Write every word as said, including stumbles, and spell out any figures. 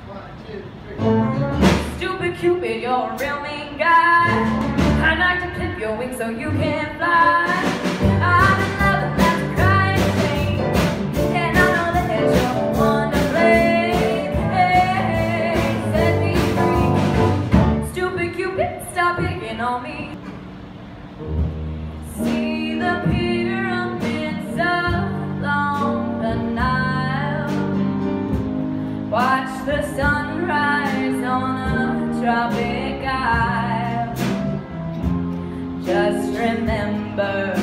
Stupid Cupid, you're a real mean guy. I'd like to clip your wings so you can fly. I'm in love and that's a crying thing, and I know that you're the one to blame. Hey, set me free. Stupid Cupid, stop picking on me. See the pyramids along the Nile. Watch the sunrise on a tropic isle. Just remember